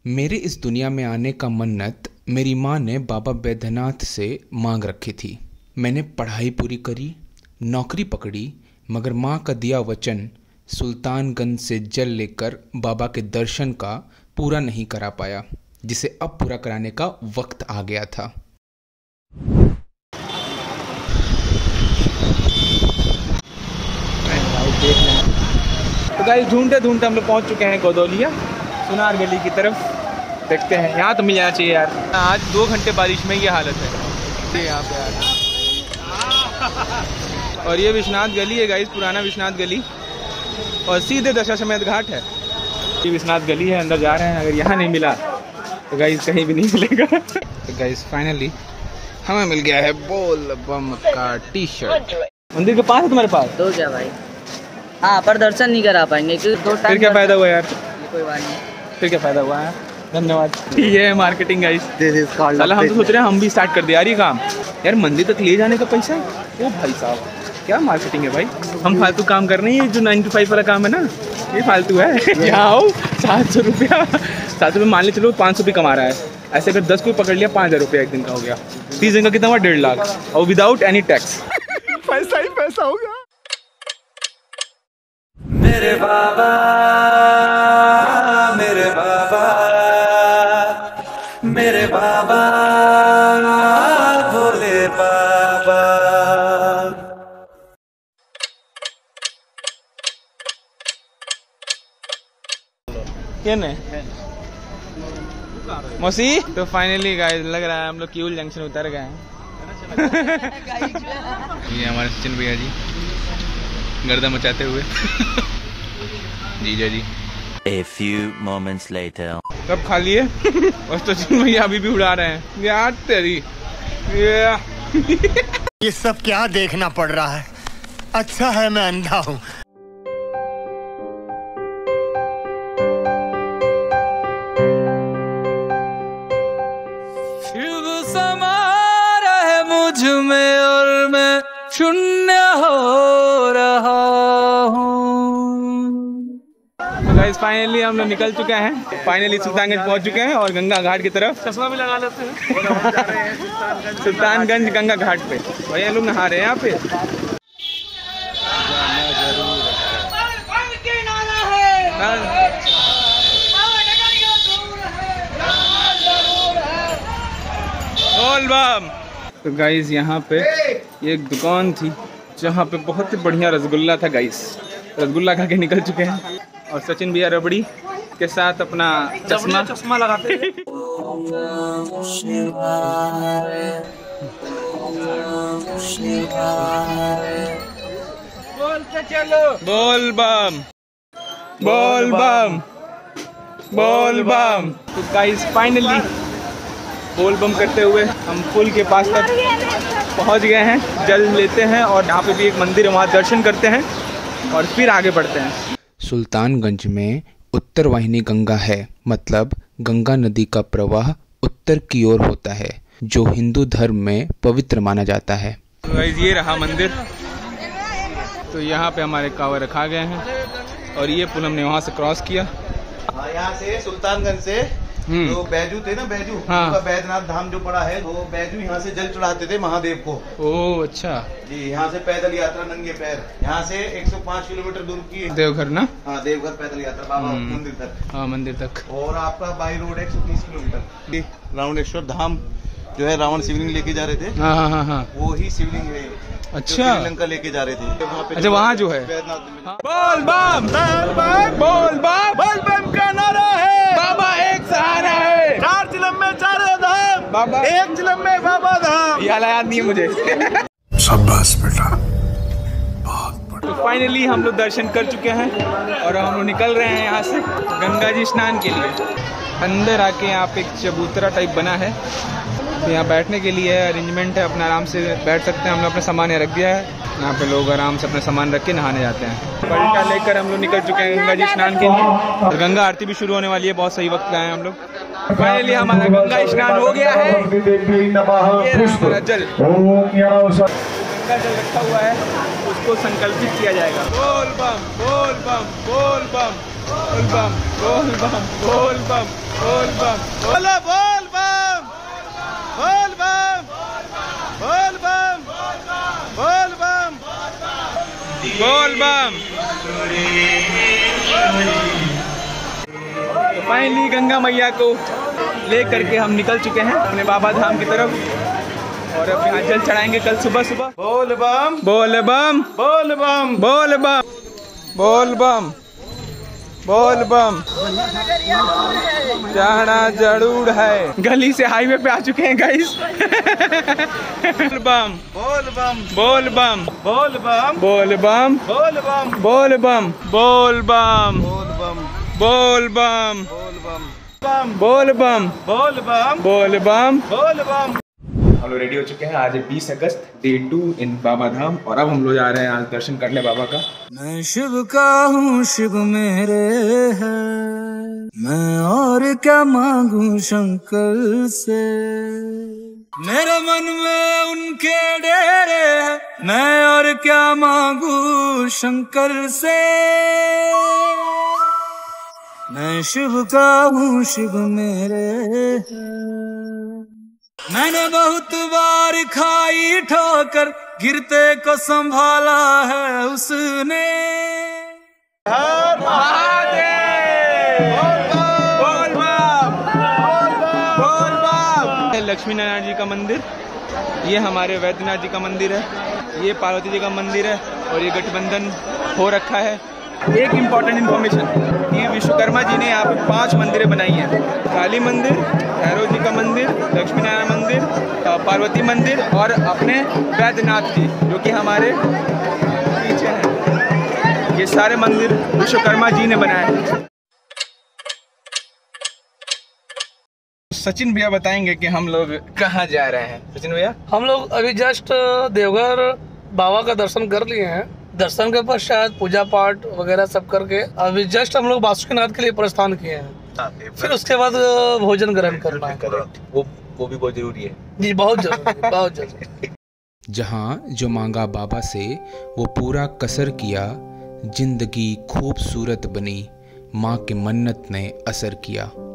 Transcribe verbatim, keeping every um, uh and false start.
मेरे इस दुनिया में आने का मन्नत मेरी माँ ने बाबा बैद्यनाथ से मांग रखी थी। मैंने पढ़ाई पूरी करी, नौकरी पकड़ी, मगर माँ का दिया वचन सुल्तानगंज से जल लेकर बाबा के दर्शन का पूरा नहीं करा पाया, जिसे अब पूरा कराने का वक्त आ गया था। तो गाइस ढूंढते ढूंढते हम लोग पहुंच चुके हैं गोदौलिया सुनार गली की तरफ। देखते हैं, यहाँ तो मिल जाना चाहिए यार। आज दो घंटे बारिश में ये हालत है यहाँ पे यार। और ये विश्वनाथ गली है गाइस, पुराना विश्वनाथ गली, और सीधे दशाश्वमेध घाट है। ये विश्वनाथ गली है, अंदर जा रहे हैं। अगर यहाँ नहीं मिला तो गाइस कहीं भी नहीं मिलेगा। तो गाइस फाइनली हमें मिल गया है बोल बम का टी शर्ट। मंदिर के पास है तुम्हारे पास? तो क्या भाई, हाँ पर दर्शन नहीं करा पाएंगे क्योंकि दो फिर क्या फायदा हुआ यार? कोई बात नहीं, फिर क्या फायदा हुआ है। धन्यवाद। ये है मार्केटिंग गाइस। साला हम तो सोच रहे हैं हम भी स्टार्ट कर दे यार ये काम। यार मंदिर तक ले जाने का पैसा, ओ भाई साहब क्या मार्केटिंग है भाई। हम फालतू काम कर रहे हैं, जो नाइन टू फाइव वाला काम है ना ये फालतू है। यहाँ आओ, सात सौ रुपया सात सौ रुपये मान ले चलो, पाँच सौ भी कमा रहा है। ऐसे अगर दस को पकड़ लिया पाँच हज़ार रुपया एक दिन का हो गया। तीस दिन का कितना हुआ? डेढ़ लाख, और विदाउट एनी टैक्स। पैसा ही पैसा होगा। मेरे बाबा मेरे बाबा मेरे बाबा भोले बाबा। क्या नहीं मौसी। तो फाइनली गाइस लग रहा है हम लोग क्यूल जंक्शन उतर गए हैं। ये हमारे सचिन भैया जी गर्दा मचाते हुए। जीजा जी। A few moments later. कब खा लिए? और सचिन भैया अभी भी उड़ा रहे हैं यार तेरी। ये सब क्या देखना पड़ रहा है? अच्छा है मैं अंधा हूँ। शुभ समा रहे मुझ में और मैं शून्य हो रहा हूँ। तो गाइस फाइनली हम लोग निकल चुके हैं। फाइनली सुल्तानगंज पहुंच चुके हैं और गंगा घाट की तरफ। चश्मा भी लगा लेते हैं। सुल्तानगंज गंगा घाट पे भैया लोग नहा रहे हैं यहाँ पे। बोल बम। तो गाइस यहाँ पे ये एक दुकान थी जहाँ पे बहुत ही बढ़िया रसगुल्ला था गाइस। रसगुल्ला खा के निकल चुके हैं और सचिन भैया रबड़ी के साथ अपना चश्मा चश्मा लगाते हैं। बोल के चलो बोल बम बोल बम बोल बम। तो गाइस फाइनली बोल बम करते हुए हम पुल के पास तक पहुंच गए हैं। जल लेते हैं और यहाँ पे भी एक मंदिर है, वहाँ दर्शन करते हैं और फिर आगे बढ़ते हैं। सुल्तानगंज में उत्तर वाहिनी गंगा है, मतलब गंगा नदी का प्रवाह उत्तर की ओर होता है, जो हिंदू धर्म में पवित्र माना जाता है। तो गाइस ये रहा मंदिर। तो यहाँ पे हमारे कांवर रखा गए हैं और ये पुल हमने वहाँ से क्रॉस किया। यहाँ से सुल्तानगंज से जो बैजू थे ना, बैजू हाँ। उनका बैजनाथ धाम जो पड़ा है, वो बैजू यहाँ से जल चढ़ाते थे महादेव को। ओह अच्छा जी। यहाँ से पैदल यात्रा नंगे पैर, यहाँ से एक सौ पाँच किलोमीटर दूर की देवघर ना। हाँ देवघर पैदल यात्रा बाबा मंदिर तक। हाँ मंदिर तक। और आपका बाई रोड एक सौ तीस किलोमीटर। रावणेश्वर धाम जो है, रावण शिवलिंग लेके जा रहे थे। हाँ हाँ हाँ हाँ वो ही शिवलिंग है। अच्छा श्रीलंका लेके जा रहे थे वहाँ पे। अच्छा वहाँ जो है बोल बम बोल बम बोल बम का नारा है। बाबा एक सहारा है, चार चिलम में चारों धाम, बाबा एक चिलम में बाबा धाम। ये हाल याद नहीं है मुझे। शाबाश बेटा। तो फाइनली हम लोग दर्शन कर चुके हैं और हम लोग निकल रहे हैं यहाँ से गंगा जी स्नान के लिए। अंदर आके यहाँ पे एक चबूतरा टाइप बना है, तो यहाँ बैठने के लिए अरेंजमेंट है, अपना आराम से बैठ सकते हैं। हम लोग अपना सामान यहाँ रख दिया है, यहाँ पे लोग आराम से अपना सामान रख के नहाने जाते हैं। पलटा लेकर हम लोग निकल चुके हैं गंगा जी स्नान के लिए और गंगा आरती भी शुरू होने वाली है। बहुत सही वक्त पे आए हैं हम लोग। फाइनली हमारा गंगा स्नान हो गया है। ये हमारा जल, गंगा जल रखा हुआ है, उसको संकल्पित किया जाएगा। बोल बम बोल बम बोल बम। बोल बम बोल बम बोल बम बोल बम बोलो बोल बम बोल बम बोल बम बोल बम बोल बम। तो फाइनली गंगा मैया को ले करके हम निकल चुके हैं अपने बाबा धाम की तरफ और अब यहाँ जल चढ़ाएंगे कल सुबह सुबह। बोल बम बोल बम बोल बम बोल बम बोल बम बोल बम। चढ़ा जरूर है, गली से हाईवे पे आ चुके हैं गाइस। बोल बम बोल बम बोल बम बोल बम बोल बम बोल बम बोल बम बोल बम बोल बम बोल बम बोल बम बोल बम बोल बम। हम लोग रेडी हो चुके हैं। आज है बीस अगस्त, डे टू इन बाबा धाम और अब हम लोग जा रहे हैं आज दर्शन करने बाबा का। मैं शिव का हूँ शिव मेरे है, मैं और क्या मांगू शंकर से। मेरे मन में उनके डेरे है, मैं और क्या मांगू शंकर से। मैं शिव का हूँ शिव मेरे है, मैंने बहुत बार खाई ठोकर, गिरते को संभाला है उसने। हर महादेव बोल बम बोल बम। लक्ष्मी नारायण जी का मंदिर, ये हमारे वैद्यनाथ जी का मंदिर है, ये पार्वती जी का मंदिर है और ये गठबंधन हो रखा है। एक इम्पॉर्टेंट इन्फॉर्मेशन, ये विश्वकर्मा जी ने यहाँ पे पांच मंदिरें बनाई हैं। काली मंदिर, भैरव जी का मंदिर, लक्ष्मी नारायण मंदिर, पार्वती मंदिर और अपने वैद्यनाथ जी जो कि हमारे पीछे हैं। ये सारे मंदिर विश्वकर्मा जी ने बनाए। सचिन भैया बताएंगे कि हम लोग कहाँ जा रहे हैं। सचिन भैया, हम लोग अभी जस्ट देवघर बाबा का दर्शन कर लिए हैं। दर्शन के पश्चात पूजा पाठ वगैरह सब करके अभी जस्ट हम लोग बासुकीनाथ के लिए प्रस्थान किए हैं। फिर उसके बाद भोजन ग्रहण करना है। वो वो भी बहुत जरूरी है जी, बहुत जरूरी, बहुत जरूरी। जहाँ जो मांगा बाबा से वो पूरा कसर किया, जिंदगी खूबसूरत बनी, माँ की मन्नत ने असर किया।